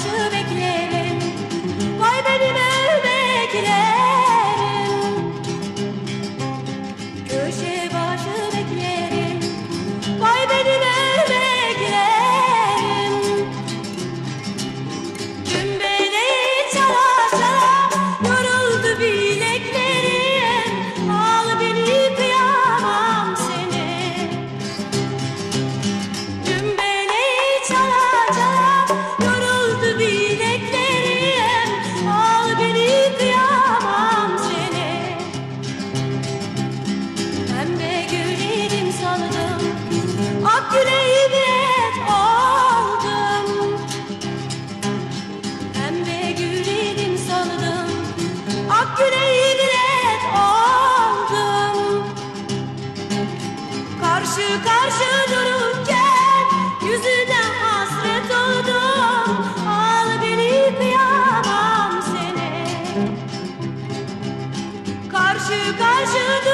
başı beklerim, vay benim emeklerim. Köşe başı beklerim, vay benim emeklerim. Dümbeleyi çala çala yoruldu bileklerim, al beni kıyamam seni. Dümbeleyi çala çala yoruldu bileklerim, al beni kıyamam seni. Pembe gülerim sandım, ak güle ibret oldum. Pembe gülerim sandım, ak güle ibret oldum. Karşı karşı dururken yüzüne hasret oldum, al beni kıyamam seni. Karşı karşı